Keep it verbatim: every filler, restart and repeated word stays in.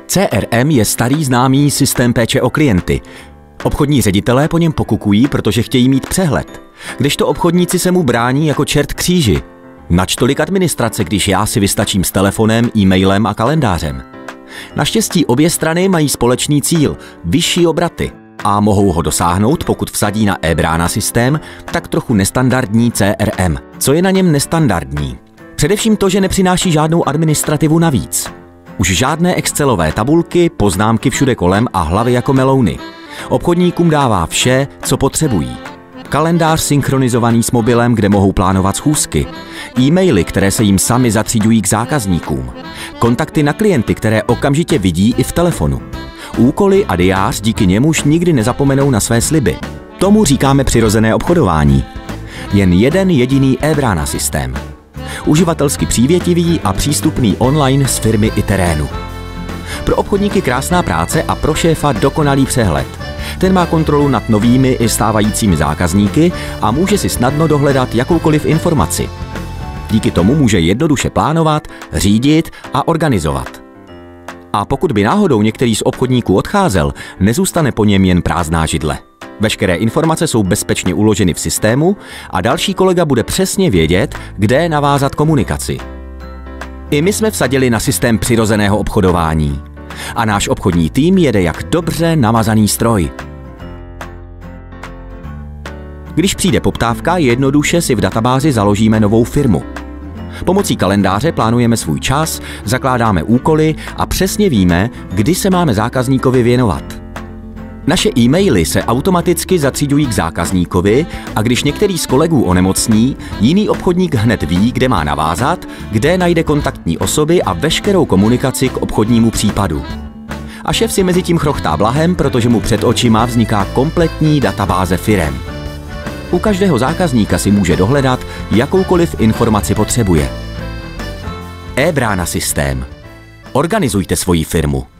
C R M je starý známý systém péče o klienty. Obchodní ředitelé po něm pokukují, protože chtějí mít přehled. Kdežto obchodníci se mu brání jako čert kříži. Nač tolik administrace, když já si vystačím s telefonem, e-mailem a kalendářem. Naštěstí obě strany mají společný cíl – vyšší obraty. A mohou ho dosáhnout, pokud vsadí na eBrána systém, tak trochu nestandardní C R M. Co je na něm nestandardní? Především to, že nepřináší žádnou administrativu navíc. Už žádné excelové tabulky, poznámky všude kolem a hlavy jako melouny. Obchodníkům dává vše, co potřebují. Kalendář synchronizovaný s mobilem, kde mohou plánovat schůzky. E-maily, které se jim sami zatříďují k zákazníkům. Kontakty na klienty, které okamžitě vidí i v telefonu. Úkoly a diář, díky němuž nikdy nezapomenou na své sliby. Tomu říkáme přirozené obchodování. Jen jeden jediný eBrána systém. Uživatelsky přívětivý a přístupný online z firmy i terénu. Pro obchodníky krásná práce a pro šéfa dokonalý přehled. Ten má kontrolu nad novými i stávajícími zákazníky a může si snadno dohledat jakoukoliv informaci. Díky tomu může jednoduše plánovat, řídit a organizovat. A pokud by náhodou některý z obchodníků odcházel, nezůstane po něm jen prázdná židle. Veškeré informace jsou bezpečně uloženy v systému a další kolega bude přesně vědět, kde navázat komunikaci. I my jsme vsadili na systém přirozeného obchodování. A náš obchodní tým jede jak dobře namazaný stroj. Když přijde poptávka, jednoduše si v databázi založíme novou firmu. Pomocí kalendáře plánujeme svůj čas, zakládáme úkoly a přesně víme, kdy se máme zákazníkovi věnovat. Naše e-maily se automaticky zatříďují k zákazníkovi a když některý z kolegů onemocní, jiný obchodník hned ví, kde má navázat, kde najde kontaktní osoby a veškerou komunikaci k obchodnímu případu. A šéf si mezi tím chrochtá blahem, protože mu před očima vzniká kompletní databáze firem. U každého zákazníka si může dohledat, jakoukoliv informaci potřebuje. eBrána systém. Organizujte svoji firmu.